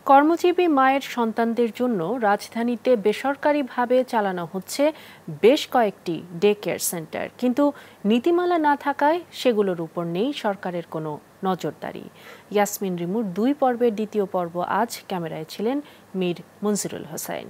কর্মজীবী মায়ের সন্তানদের জন্য রাজধানীতে বেসরকারিভাবে চালানো হচ্ছে বেশ কয়েকটি ডে কেয়ার সেন্টার, কিন্তু নীতিমালা না থাকায় সেগুলোর উপর নেই সরকারের কোনো নজরদারি। ইয়াসমিন রিমুর 2 পর্বের দ্বিতীয় পর্ব আজ ক্যামেরায় ছিলেন মীর মনজিরুল হোসাইন।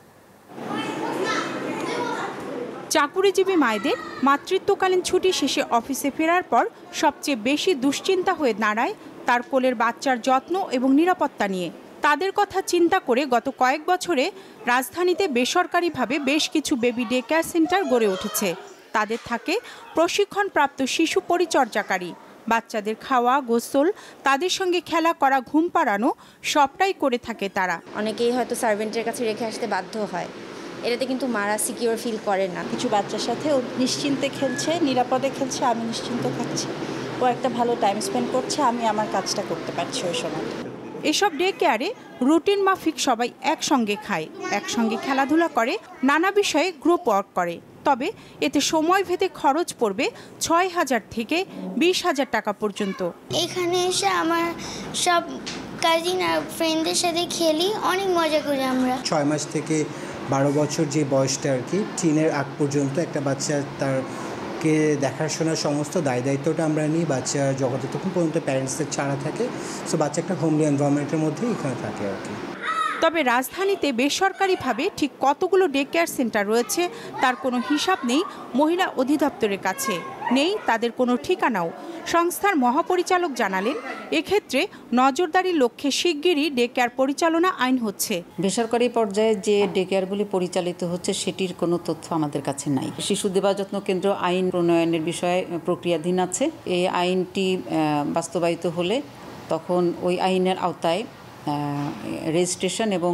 চাকুরিজীবী মায়েদের মাতৃত্বকালীন ছুটি শেষে অফিসে ফেরার পর সবচেয়ে বেশি দুশ্চিন্তা হয়ে দাঁড়ায় তার কোলের বাচ্চার যত্ন এবং নিরাপত্তা নিয়ে। তাদের কথা চিন্তা করে গত কয়েক বছরে রাজধানীতে বেসরকারিভাবে বেশ কিছু বেবি ডে কেয়ার সেন্টার গড়ে উঠেছে। তাদের থাকে প্রশিক্ষণপ্রাপ্ত শিশু পরিচর্যাকারী। বাচ্চাদের খাওয়া, গোসল, তাদের সঙ্গে খেলা করা, ঘুম পাড়ানো সবটাই করে থাকে তারা। অনেকেই হয়তো সার্ভেন্টের কাছে রেখে আসতে বাধ্য হয়, এটাতে কিন্তু মারা সিকিউর ফিল করে না। কিছু বাচ্চার সাথে ও নিশ্চিন্তে খেলছে, নিরাপদে খেলছে, আমি নিশ্চিন্ত থাকছি। ও একটা ভালো টাইম স্পেন্ড করছে, আমি আমার কাজটা করতে পারছি ওই সময়। এসব ডে কেয়ারে রুটিন মাফিক সবাই একসঙ্গে খায়, একসঙ্গে খেলাধুলা করে, নানা বিষয়ে গ্রুপ ওয়ার্ক করে। তবে এতে সময় ভেদে খরচ পড়বে 6,000 থেকে 20,000 টাকা পর্যন্ত। এখানে এসে আমার সব কাজিন আর ফ্রেন্ডদের সাথে খেলি, অনেক মজা করি আমরা। 6 মাস থেকে 12 বছর যে বয়সটা আর কি, টিনের আগ পর্যন্ত একটা বাচ্চা তারকে দেখাশোনার সমস্ত দায়িত্বটা আমরা নিই। বাচ্চা যতক্ষণ পর্যন্ত প্যারেন্টসদের ছাড়া থাকে, সো বাচ্চা একটা হোমলি এনভায়রনমেন্টের মধ্যেই এখানে থাকে আর কি। তবে রাজধানীতে বেসরকারিভাবে ঠিক কতগুলো ডে কেয়ার সেন্টার রয়েছে তার কোনো হিসাব নেই মহিলা অধিদপ্তরের কাছে, নেই তাদের কোনো ঠিকানাও। সংস্থার মহাপরিচালক জানালেন, এক্ষেত্রে নজরদারির লক্ষ্যে শিগগিরই ডে কেয়ার পরিচালনা আইন হচ্ছে। বেসরকারি পর্যায়ে যে ডে কেয়ারগুলি পরিচালিত হচ্ছে সেটির কোনো তথ্য আমাদের কাছে নাই। শিশু দেবা যত্ন কেন্দ্র আইন প্রণয়নের বিষয়ে প্রক্রিয়াধীন আছে। এই আইনটি বাস্তবায়িত হলে তখন ওই আইনের আওতায় রেজিস্ট্রেশন এবং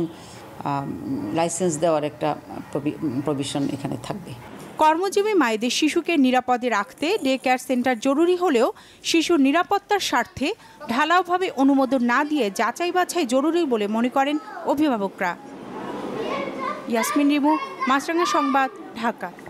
লাইসেন্স দেওয়ার একটা প্রভিশন এখানে থাকবে। কর্মজীবী মায়েদের শিশুকে নিরাপদে রাখতে ডে কেয়ার সেন্টার জরুরি হলেও শিশুর নিরাপত্তার স্বার্থে ঢালাওভাবে অনুমোদন না দিয়ে যাচাই বাছাই জরুরি বলে মনে করেন অভিভাবকরা। ইয়াসমিন রিমু, মাছরাঙা সংবাদ, ঢাকা।